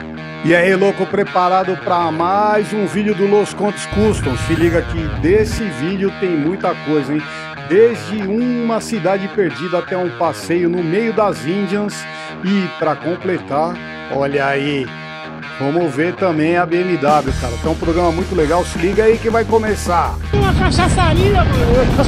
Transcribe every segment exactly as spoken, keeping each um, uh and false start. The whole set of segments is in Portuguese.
E aí, louco, preparado para mais um vídeo do Los Contes Custom? Se liga que desse vídeo tem muita coisa, hein? Desde uma cidade perdida até um passeio no meio das Índias. E para completar, olha aí, vamos ver também a B M W, cara. Tem um programa muito legal, se liga aí que vai começar. Uma cachaçaria, mano.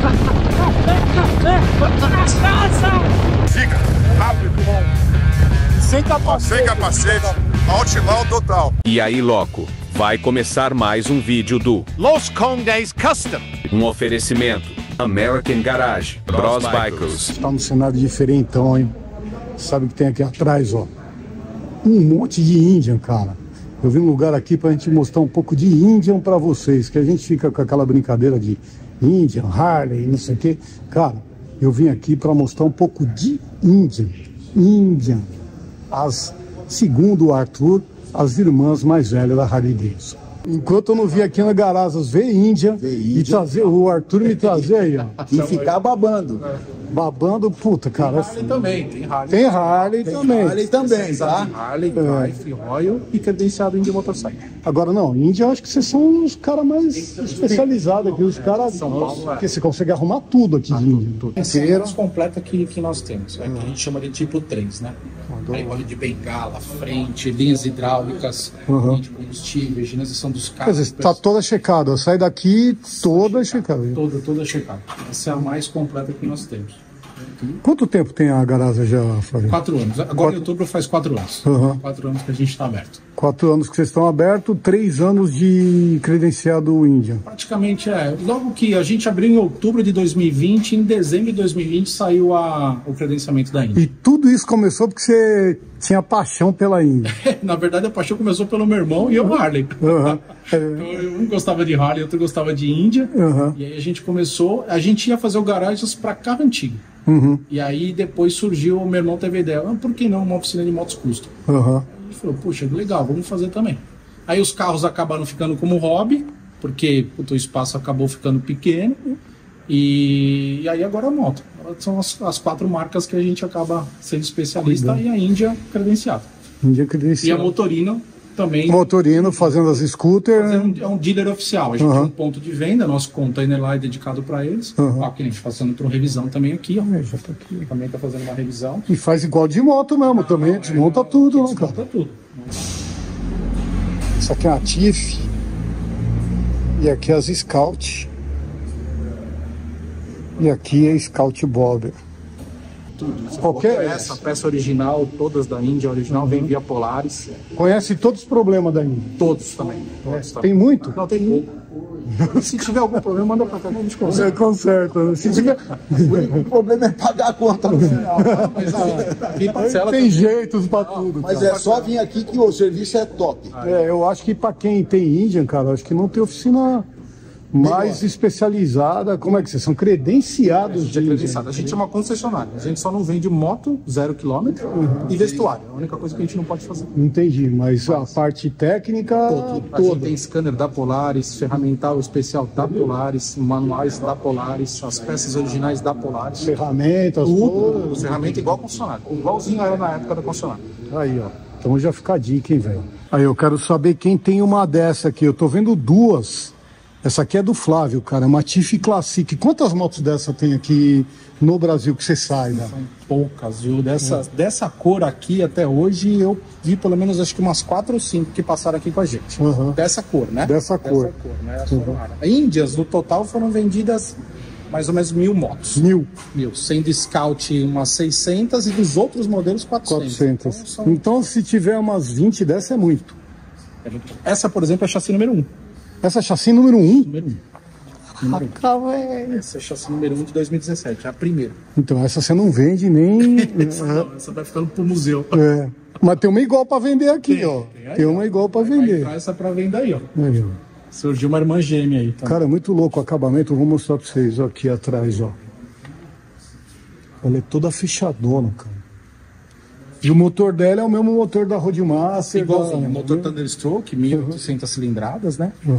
Cachaça! Fica rápido, Sem capacete. sem capacete, altimão total. E aí, louco, vai começar mais um vídeo do Los Condes Custom. um oferecimento American Garage, Bros Bikers. Tá num cenário diferentão, hein? Sabe o que tem aqui atrás, ó? Um monte de Indian, cara. Eu vim um lugar aqui pra gente mostrar um pouco de Indian pra vocês, que a gente fica com aquela brincadeira de Indian, Harley, não sei o quê. Cara, eu vim aqui pra mostrar um pouco de Indian. Indian. As, segundo o Arthur, as irmãs mais velhas da Harley Davidson. Enquanto eu não vi aqui na Garazas ver Índia, e trazer o Arthur me trazer aí, ó. E ficar babando. Babando, puta, cara. Harley também, tem Harley. Tem Harley Tem também. Harley também, tá? Harley, Drive, Royal e credenciado Indy Motorcycle. Agora não, Índia eu acho que vocês são os caras mais especializados aqui, os caras. São Paulo, é. Porque você consegue arrumar tudo aqui de Índia. Essa é a mais completa que, que nós temos. É, que a gente chama de tipo três, né? Aí óleo de bengala, frente, linhas hidráulicas, Uhum. linha de combustível, higienização dos Quer carros. dizer, tá toda checada, sai daqui toda checada. Toda, toda checada. Essa é a mais completa que nós temos. Quanto tempo tem a Garasa já, Flávio? Quatro anos. Agora Quatro- em outubro faz quatro anos. Uhum. Quatro anos que a gente está aberto. Quatro anos que vocês estão abertos, três anos de credenciado Índia. Praticamente é. Logo que a gente abriu em outubro de dois mil e vinte, em dezembro de dois mil e vinte saiu a, o credenciamento da Indy. E tudo isso começou porque você tinha paixão pela Índia. Na verdade, a paixão começou pelo meu irmão e eu Harley. Uhum. Então, um gostava de Harley, outro gostava de Índia. Uhum. E aí a gente começou, a gente ia fazer o garagens para carro antigo. Uhum. E aí depois surgiu, o meu irmão teve a ideia, ah, por que não uma oficina de motos custom? Uhum. Ele falou, puxa, legal, vamos fazer também. Aí os carros acabaram ficando como hobby, porque puto, o espaço acabou ficando pequeno. E, e aí agora a moto. Agora são as, as quatro marcas que a gente acaba sendo especialista. Cuidado. E a Índia credenciada. Índia E a credenciado. Motorino também. Motorino fazendo as scooter. É um, é um dealer oficial. A gente Uhum. tem um ponto de venda, nosso container lá é dedicado para eles. Uhum. Ó, que a gente passando por revisão também aqui, ó. É, já tá aqui. Também está fazendo uma revisão. E faz igual de moto mesmo também, desmonta tudo, né, cara? Desmonta tudo. Isso aqui é uma Tiff. E aqui é as Scout. E aqui é Scout Bobber. Qualquer. Essa peça original, todas da Índia original, vem via Polaris. Conhece todos os problemas da Índia. Todos também. Todos também. Tem muito? Não, tem pouco. Se tiver algum problema, manda pra cá que a gente consegue. Você conserta. Se tiver. O problema é pagar a conta no final. Mas ah, aqui parcela Tem também. jeitos pra tudo. Mas cara. é só vir aqui que o serviço é top. É, eu acho que pra quem tem Indian, cara, acho que não tem oficina mais especializada. Como é que vocês são credenciados de É Indian? credenciado. A gente é uma concessionária. A gente só não vende moto, zero quilômetro e vestuário. É a única coisa que a gente não pode fazer. Entendi, mas a parte técnica A gente toda. tem scanner da Polaris, ferramental especial da Polaris, manuais da Polaris, as peças originais da Polaris. Ferramentas, Tudo, tudo. ferramenta igual concessionária. Igualzinho era na época da concessionária. Aí, ó. Então já fica a dica, hein, velho. Aí, eu quero saber quem tem uma dessa aqui. Eu tô vendo duas. Essa aqui é do Flávio, cara. Uma Tiff Classic. Quantas motos dessa tem aqui no Brasil que você saiba? Poucas, viu? Dessa, dessa cor aqui até hoje eu vi pelo menos acho que umas quatro ou cinco que passaram aqui com a gente. Uhum. Dessa cor, né? Dessa cor. Dessa cor, né? Essa rara. Índias, no total, foram vendidas mais ou menos mil motos. Mil. Mil. Sendo Scout umas seiscentas e dos outros modelos quatrocentas. quatrocentas. Então, são- Então, se tiver umas vinte dessa, é muito. Essa, por exemplo, é chassi número um. Essa é chassi número um. Número um. Número um. Ah, velho. Essa é chassi número um de dois mil e dezessete, é a primeira. Então, essa você não vende nem. Essa, não, essa vai ficando pro museu. É. Mas tem uma igual pra vender aqui, ó. tem aí, Tem uma igual pra Vai vender. entrar essa pra venda aí, ó. Aí, ó. Surgiu uma irmã gêmea aí. Tá? Cara, é muito louco o acabamento. Eu vou mostrar pra vocês ó, aqui atrás, ó. Ela é toda fechadona, cara. E o motor dela é o mesmo motor da Roadmaster. Igualzinho, da... motor Thunderstroke, mil e oitocentas cilindradas, né? Uhum.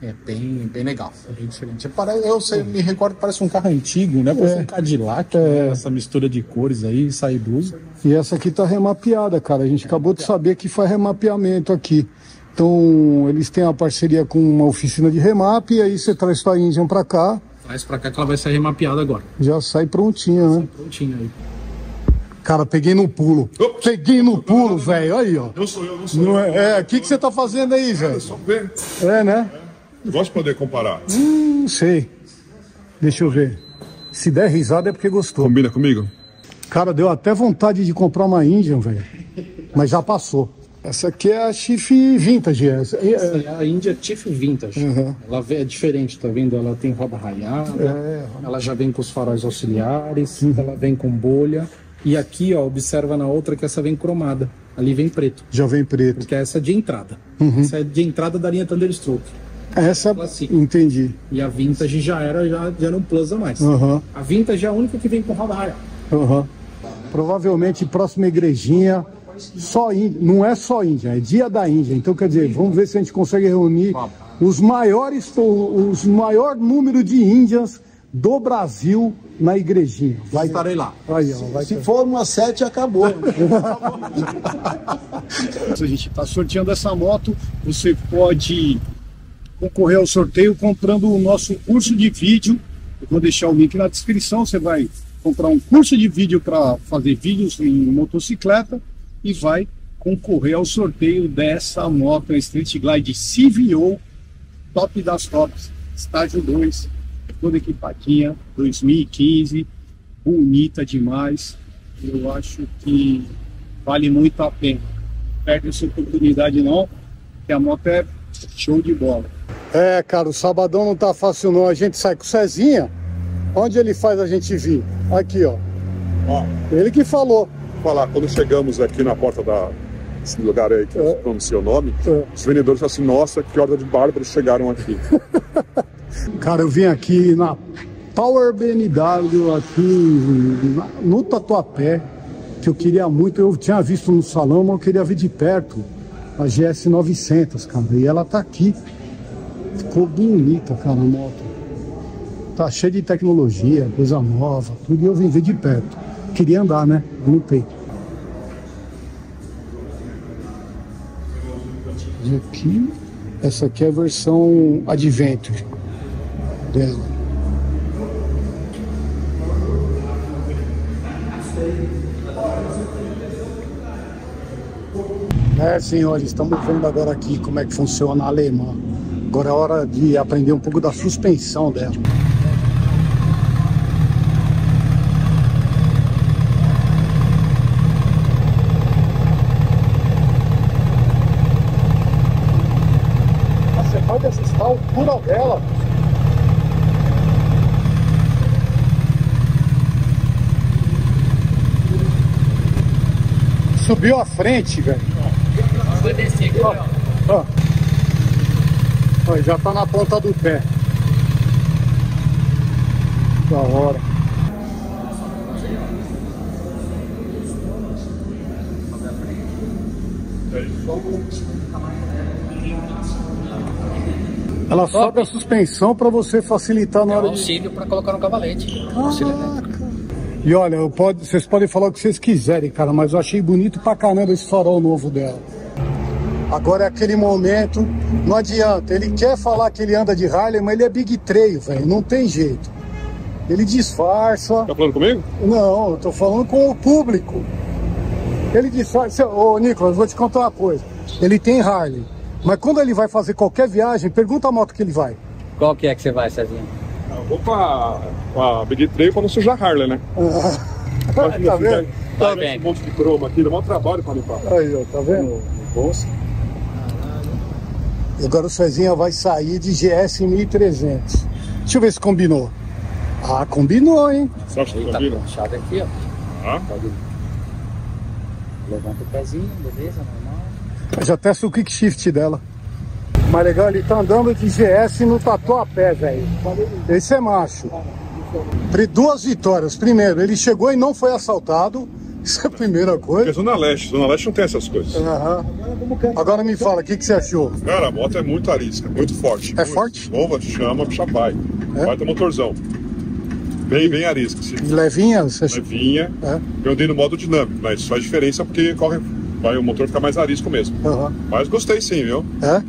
É bem, bem legal, é bem diferente. Parece, eu sei, me recordo que parece um carro antigo, né? Parece é. um Cadillac, é. né? Essa mistura de cores aí, saiduza. E essa aqui tá remapeada, cara. A gente acabou de saber que foi remapeamento aqui. Então, eles têm a parceria com uma oficina de remap, e aí você traz sua Indian pra cá. Traz pra cá que ela vai ser remapeada agora. Já sai prontinha, né? Sai prontinha aí. Cara, peguei no pulo. Ops. Peguei no pulo, velho. Aí, ó. Não sou eu, não sou não eu. É, o que, que você tá fazendo aí, velho? É só ver. É, né? Eu gosto de poder comparar. Hum, sei. Deixa eu ver. Se der risada é porque gostou. Combina comigo? Cara, deu até vontade de comprar uma Indian, velho. Mas já passou. Essa aqui é a Chief Vintage. Essa, essa é a India Chief Vintage. Uhum. Ela é diferente, tá vendo? Ela tem roda raiada, é. ela já vem com os faróis auxiliares, uhum. ela vem com bolha. E aqui, ó, observa na outra que essa vem cromada. Ali vem preto. Já vem preto. Porque essa é de entrada. Uhum. Essa é de entrada da linha Thunderstroke. Essa, entendi. E a Vintage já era, já, já era um plus a mais. Uhum. A Vintage é a única que vem com roda raiada. Uhum. Provavelmente, próxima igrejinha, só Índia. Não é só Índia, é dia da Índia. Então, quer dizer, vamos ver se a gente consegue reunir os maiores, os maior número de índias do Brasil na igrejinha. Vai, estarei lá. Aí, ó, vai Se ter... for uma sete, acabou. Se a gente está sorteando essa moto, você pode concorrer ao sorteio comprando o nosso curso de vídeo. Eu vou deixar o link na descrição. Você vai comprar um curso de vídeo para fazer vídeos em motocicleta e vai concorrer ao sorteio dessa moto, a Street Glide C V O, top das tops, estágio dois, toda equipadinha, dois mil e quinze, bonita demais. Eu acho que vale muito a pena. Perde essa oportunidade não, que a moto é show de bola. É, cara, o sabadão não tá fácil não. A gente sai com o Cezinha. Onde ele faz a gente vir? Aqui, ó. Ó. Ele que falou. Vou falar, quando chegamos aqui na porta da, desse lugar aí que eu pronunciei o nome, é. os vendedores falaram assim, nossa, que horda de bárbaros chegaram aqui. Cara, eu vim aqui na Power B M W, aqui no Tatuapé, que eu queria muito. Eu tinha visto no salão, mas eu queria ver de perto a G S novecentos, cara. E ela tá aqui. Ficou bonita, cara, a moto. Tá cheia de tecnologia, coisa nova, tudo. E eu vim ver de perto. Queria andar, né? Não tem. E aqui, essa aqui é a versão Adventure dela. É, senhores, estamos vendo agora aqui como é que funciona a alemã. Agora é hora de aprender um pouco da suspensão dela. Você pode assistir a altura dela. Subiu a frente, velho. Vai descer aqui, ó. Ó. Ó, já tá na ponta do pé. Da hora. Ela sobe a suspensão para você facilitar na hora de... auxílio para colocar no cavalete. Ah, e olha, eu pode, vocês podem falar o que vocês quiserem, cara, mas eu achei bonito pra caramba esse farol novo dela. Agora é aquele momento, não adianta, ele quer falar que ele anda de Harley, mas ele é Big Trail, velho, não tem jeito. Ele disfarça... Tá falando comigo? Não, eu tô falando com o público. Ele disfarça... Ô, Nicolas, vou te contar uma coisa. Ele tem Harley, mas quando ele vai fazer qualquer viagem, pergunta a moto que ele vai. Qual que é que você vai, Cezinha? Eu vou com a, com a Big Trail para não sujar Harley, né? Ah, tá vendo? Tá vendo? Um monte de croma aqui, dá um trabalho para limpar. Aí, ó, tá vendo? No bolso. E agora o Cezinha vai sair de G S mil e trezentos. Deixa eu ver se combinou. Ah, combinou, hein? Você acha que Tá combina? puxado aqui, ó. Ah? Levanta o pezinho, beleza, normal. Eu já testo o quick shift dela. Mas legal, ele tá andando de G S no Tatuapé, velho. Esse é macho. Duas vitórias. Primeiro, ele chegou e não foi assaltado. Isso é a primeira Porque coisa. é Zona Leste, Zona Leste não tem essas coisas. Aham. Agora me fala, o que, que você achou? Cara, a moto é muito arisca, muito forte. É forte? Nova, chama, puxa vai. É? Vai ter motorzão. Bem, bem arisca, assim. Levinha? Você achou? Levinha. É? Eu andei no modo dinâmico, mas isso faz diferença porque corre, vai o motor ficar mais arisco mesmo. Aham. Mas gostei sim, viu? É?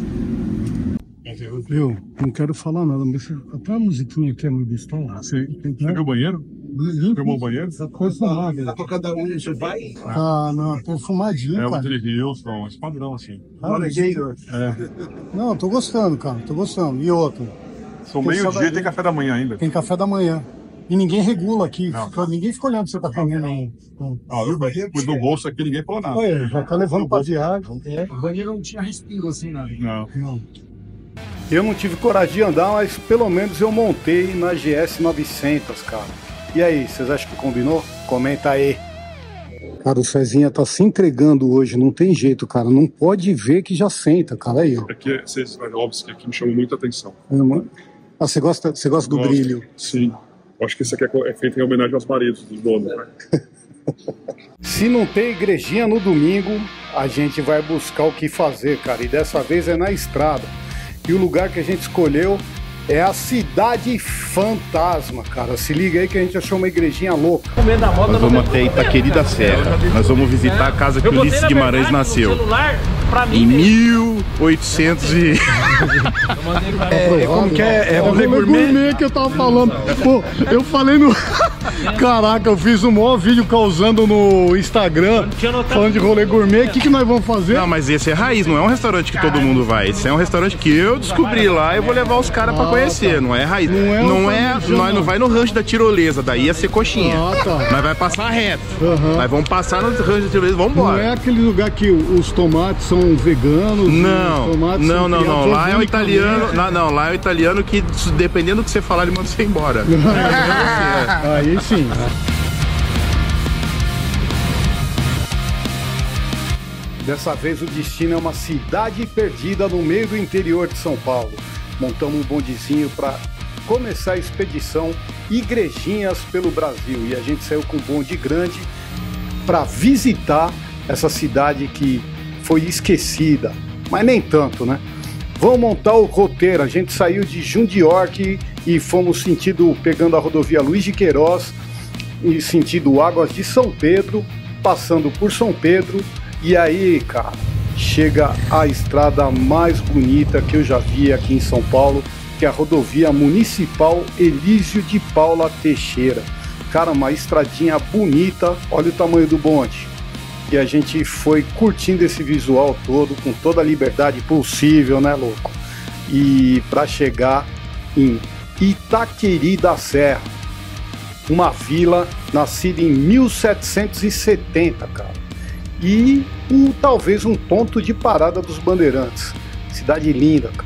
Viu? Não quero falar nada, mas até a musiquinha aqui é muito estranha. Você viu o banheiro? Filmou o banheiro? Tá tocando onde você vai? Ah, não, perfumadinho, É o cara. Dele Wilson, esse padrão assim. Ah, É. não, tô gostando, cara, tô gostando. E outro? São Tem meio-dia só- e tem café da manhã ainda. Tem café da manhã. E ninguém regula aqui. Não. Fica- ninguém fica olhando se você tá comendo. Não. Ah, eu pus no bolso aqui, ninguém falou nada. Olha, já tá levando pra viagem. O banheiro não tinha respiro assim, né? Não. Não. Eu não tive coragem de andar, mas pelo menos eu montei na G S novecentos, cara. E aí, vocês acham que combinou? Comenta aí. Cara, o Cezinha tá se entregando hoje, não tem jeito, cara. Não pode ver que já senta, cara. Aí, ó. Aqui, é- vocês, óbvio que aqui me chamou muita atenção. É, mano. Ah, você gosta, você gosta do Gosto. brilho? Sim. Eu acho que esse aqui é é feito em homenagem aos maridos dos donos, né? Se não tem igrejinha no domingo, a gente vai buscar o que fazer, cara. E dessa vez é na estrada. E o lugar que a gente escolheu é a Cidade Fantasma, cara. Se liga aí que a gente achou uma igrejinha louca. Nós vamos até Itaqueri da Serra. Nós vamos visitar a casa que o Ulisses Guimarães nasceu. Em mil e oitocentos e... É, como que é? É rolê gourmet que eu tava falando. Pô, eu falei no... Caraca, eu fiz um maior vídeo causando no Instagram falando de rolê gourmet. O que, que nós vamos fazer? Não, mas esse é raiz, não é um restaurante que todo mundo vai. Esse é um restaurante que eu descobri lá e vou levar os caras pra Ah, conhecer. tá. Não é raiz. Não é Não um é, parmejão, nós não não. vai no rancho da tirolesa, daí ia ser coxinha. Ah, tá. Nós vai passar reto. Aham. Nós vamos passar no rancho da tirolesa e vamos Não embora. é aquele lugar que os tomates são veganos? Não, os tomates não, são não, não. criados Lá é um organicamente. italiano. Não, não, lá é um italiano que, dependendo do que você falar, ele manda você embora. Aí sim. Dessa vez o destino é uma cidade perdida no meio do interior de São Paulo. Montamos um bondezinho para começar a expedição Igrejinhas pelo Brasil. E a gente saiu com um bonde grande para visitar essa cidade que foi esquecida. Mas nem tanto, né? Vamos montar o roteiro. A gente saiu de Jundiorque e fomos sentido pegando a rodovia Luiz de Queiroz e sentido Águas de São Pedro, passando por São Pedro. E aí, cara, chega a estrada mais bonita que eu já vi aqui em São Paulo, que é a rodovia municipal Elísio de Paula Teixeira. Cara, uma estradinha bonita, olha o tamanho do bonde. E a gente foi curtindo esse visual todo, com toda a liberdade possível, né, louco? E para chegar em Itaqueri da Serra, uma vila nascida em mil setecentos e setenta, cara. E um, talvez um ponto de parada dos bandeirantes. Cidade linda, cara.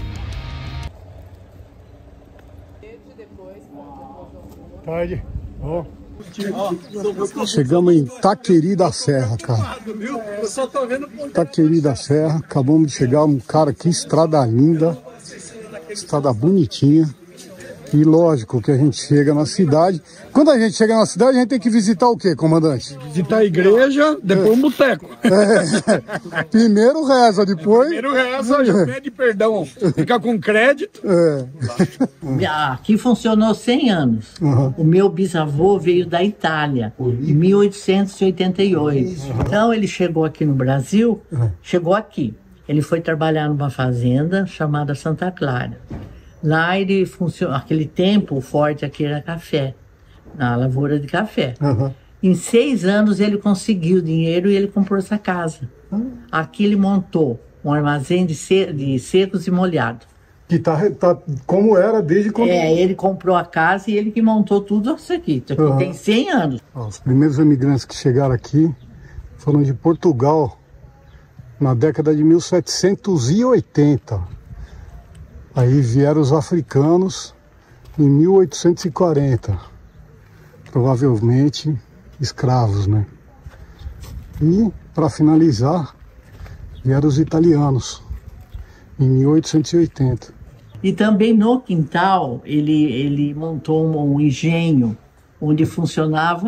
Tarde. Ó. Chegamos em Itaqueri da Serra, cara. Itaqueri da Serra. Acabamos de chegar. Um cara, que estrada linda. Estrada bonitinha. E lógico que a gente chega na cidade. Quando a gente chega na cidade, a gente tem que visitar o quê, comandante? Visitar a igreja, depois um boteco. É. Primeiro reza, depois... Primeiro reza, já pede perdão. Fica com crédito. É. Aqui funcionou cem anos. Uhum. O meu bisavô veio da Itália, em mil oitocentos e oitenta e oito. Uhum. Então ele chegou aqui no Brasil, uhum. chegou aqui. Ele foi trabalhar numa fazenda chamada Santa Clara. Lá ele funcionou, aquele tempo o forte aqui era café, na lavoura de café. Uhum. Em seis anos ele conseguiu dinheiro e ele comprou essa casa. Uhum. Aqui ele montou um armazém de, se, de secos e molhados. Que tá, tá como era desde quando... É, ele comprou a casa e ele que montou tudo isso aqui. Isso aqui uhum. tem cem anos. Os primeiros imigrantes que chegaram aqui foram de Portugal na década de mil setecentos e oitenta. Aí vieram os africanos em mil oitocentos e quarenta, provavelmente escravos, né? E, para finalizar, vieram os italianos em mil oitocentos e oitenta. E também no quintal ele, ele montou um, um engenho onde funcionava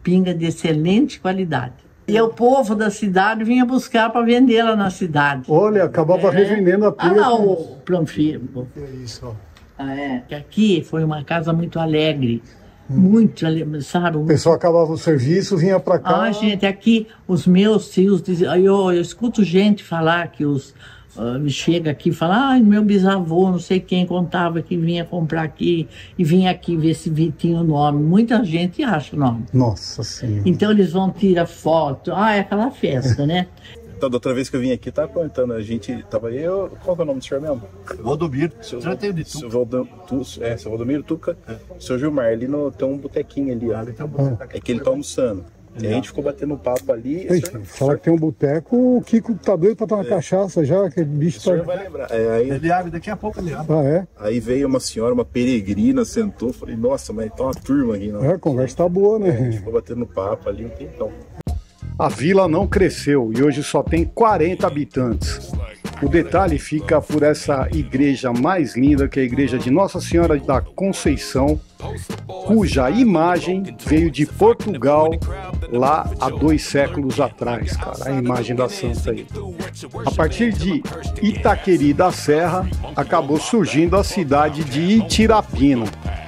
pinga de excelente qualidade. E o povo da cidade vinha buscar para vender lá na cidade. Olha, acabava é. revendendo a pinga. Ah, lá o Planfirmo. É isso, ó. Ah, é. Aqui foi uma casa muito alegre. Muito alegre, sabe? O pessoal acabava o serviço, vinha para cá. Ah, gente, aqui os meus tios diziam, eu, eu escuto gente falar que os uh, chega aqui e fala, ah, meu bisavô, não sei quem contava que vinha comprar aqui e vinha aqui ver se tinha o nome. Muita gente acha o nome. Nossa Senhora. Então eles vão tirar foto. Ah, é aquela festa, né? Então, da outra vez que eu vim aqui, tava contando, a gente tava eu, qual que é o nome do senhor mesmo? Valdomiro. Seu Valdomiro Tuca. É, seu Valdomiro Tuca. É. Seu Gilmar, ali no, tem um botequinho ali, ó. É que ele tá almoçando. E a gente ficou batendo papo ali. Ei, senhor... Fala que tem um boteco, o Kiko tá doido pra tomar é. cachaça já, que bicho o senhor tá... vai lembrar. É, aí... Ele abre, daqui a pouco ele abre. Ah, é? Aí veio uma senhora, uma peregrina, sentou, falei, nossa, mas tá uma turma aqui, não. É, a conversa tá boa, né? É, a gente ficou batendo papo ali um tempão. A vila não cresceu e hoje só tem quarenta habitantes. O detalhe fica por essa igreja mais linda, que é a igreja de Nossa Senhora da Conceição, cuja imagem veio de Portugal lá há dois séculos atrás, cara, a imagem da santa aí. A partir de Itaqueri da Serra, acabou surgindo a cidade de Itirapina.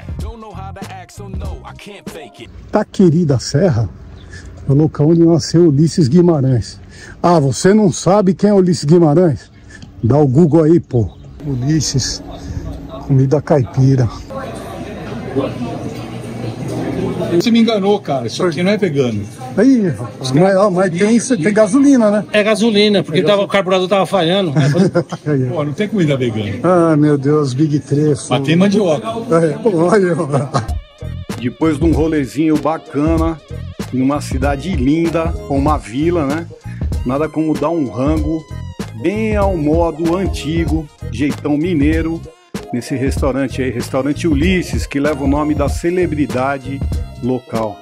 Itaqueri da Serra é o local onde nasceu Ulisses Guimarães. Ah, você não sabe quem é Ulisses Guimarães? Dá o Google aí, pô. Ulisses, comida caipira. Você me enganou, cara. Isso aqui não é vegano. Aí, rapaz, mas, ó, mas tem, tem gasolina, né? É gasolina, porque é tava, o carburador tava falhando. Né? Pô, não tem comida vegana. Ah, meu Deus, Big Trefo. Mas tem mandioca. É, olha. Depois de um rolezinho bacana, numa cidade linda, com uma vila, né? Nada como dar um rango bem ao modo antigo, jeitão mineiro, nesse restaurante aí, restaurante Ulisses, que leva o nome da celebridade local.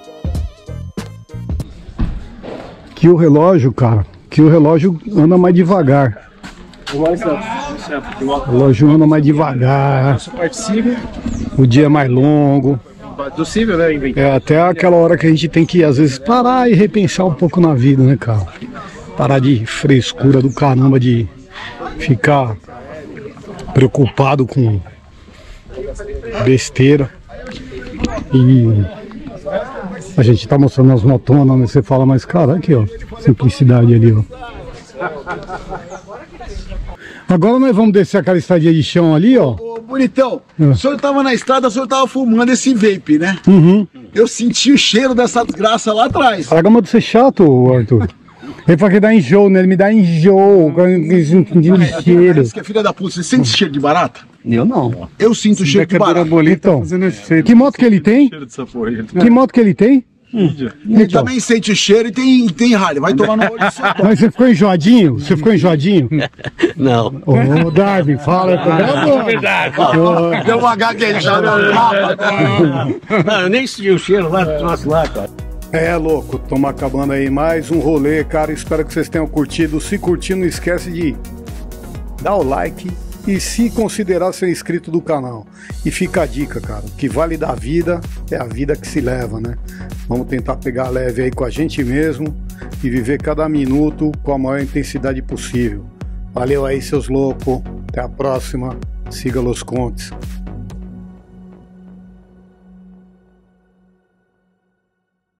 Que o relógio, cara, que o relógio anda mais devagar. O relógio anda mais devagar. O dia é mais longo. Possível, né? É até aquela hora que a gente tem que, às vezes, parar e repensar um pouco na vida, né, cara? Parar de frescura do caramba, de ficar preocupado com besteira. E a gente tá mostrando as motonas, né? Você fala, mas cara, aqui, ó, simplicidade ali, ó. Agora nós vamos descer aquela estradinha de chão ali, ó. Ô, bonitão, é. O senhor tava na estrada, o senhor tava fumando esse vape, né? Uhum. Eu senti o cheiro dessa desgraça lá atrás. Larga de ser chato, Arthur. Ele fala que dá enjoo, né? Ele me dá enjoo, de cheiro. Você que é filha da puta, você sente esse cheiro de barata? Eu não. Eu sinto o cheiro de barata. Então, que moto que ele tem? Que moto que ele tem? Ele então. Também sente o cheiro e tem, tem ralho. Vai tomar no olho do seu. Mas você ficou enjoadinho? Você ficou enjoadinho? Não. Ô, Darby, fala. É verdade. Deu uma gaguejada. Não, eu nem senti o cheiro lá do nosso lá, cara. É, louco, estamos acabando aí mais um rolê, cara. Espero que vocês tenham curtido. Se curtir, não esquece de dar o like e se considerar ser inscrito do canal. E fica a dica, cara, o que vale da vida é a vida que se leva, né? Vamos tentar pegar leve aí com a gente mesmo e viver cada minuto com a maior intensidade possível. Valeu aí, seus loucos. Até a próxima. Siga Los Contes.